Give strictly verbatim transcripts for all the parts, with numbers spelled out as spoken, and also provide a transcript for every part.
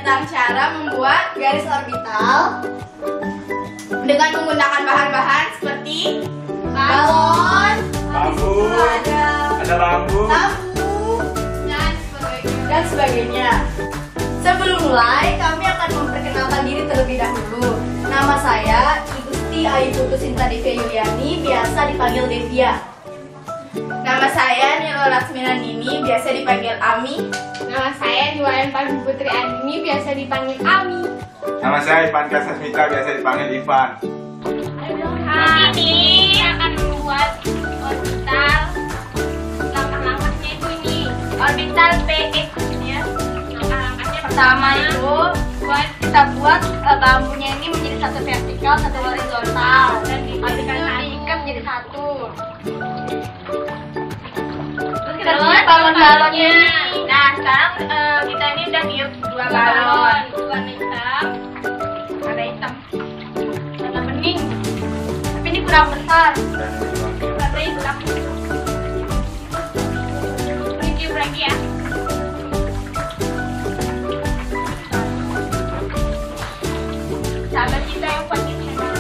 tentang cara membuat garis orbital dengan menggunakan bahan-bahan seperti balon, bambu, ada, ada bambu, lampu, dan sebagainya. dan sebagainya. Sebelum mulai, kami akan memperkenalkan diri terlebih dahulu. Nama saya Igusti Ayu Putu Sinta Devia Yuliani, biasa dipanggil Devia. Nama saya Nilo Laksmina Nini, biasa dipanggil Ami. Nama saya Niwayan Pagi Putri Andini, biasa dipanggil Ami. Nama saya Ivan Kasasmita, biasa dipanggil Ivan. Hari ini akan membuat orbital. Langkah-langkahnya itu ini orbital P X ya. Langkah-langkahnya Pertama itu buat kita buat uh, bambunya ini menjadi satu vertikal, satu horizontal, dan habis itu diikat diikat menjadi satu. Terus kita Terus buat balon-balonnya. Nah, sekarang eh, kita ini udah niup dua balon, warna hitam, warna hitam, warna bening. Tapi ini kurang besar. Warnanya kurang. Ini tiup lagi ya. Sahabat kita yang pakai channel.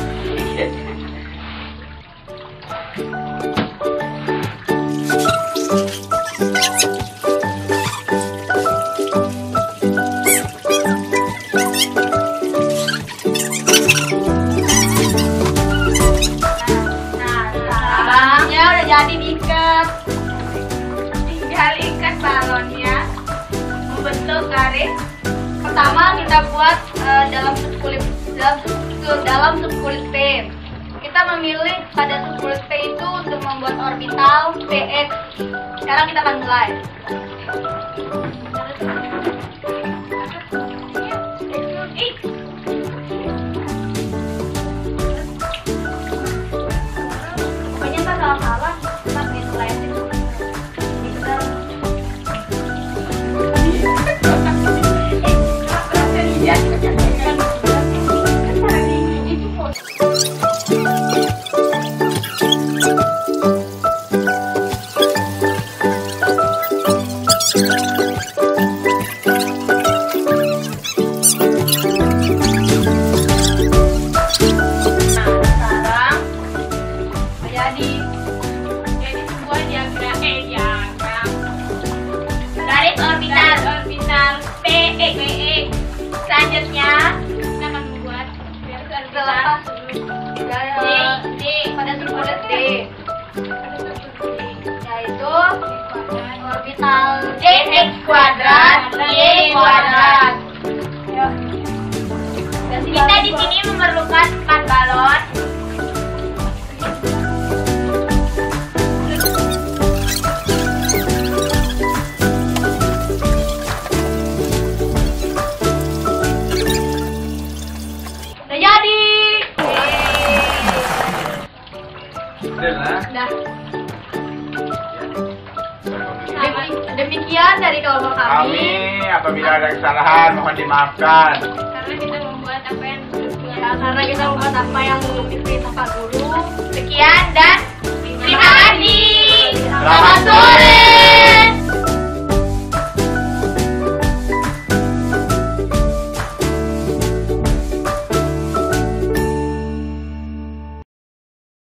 Jadi diikat. Tinggal ikat balonnya membentuk garis. Pertama kita buat uh, dalam subkulit dalam, dalam subkulit P. Kita memilih pada subkulit P itu untuk membuat orbital P X. Sekarang kita akan mulai. Pokoknya ntar salah-salah kita penilaian itu. Garis orbital orbital P X. Selanjutnya kita akan membuat garis orbital D, D pada subkulit D, yaitu orbital D X kuadrat Y kuadrat. Kita di sini memerlukan empat balon. Nah, demikian dari kelompok kami. Kami apabila ada kesalahan mohon dimaafkan. Karena kita membuat apa yang Ya, karena kita membuat apa yang diperintahkan guru.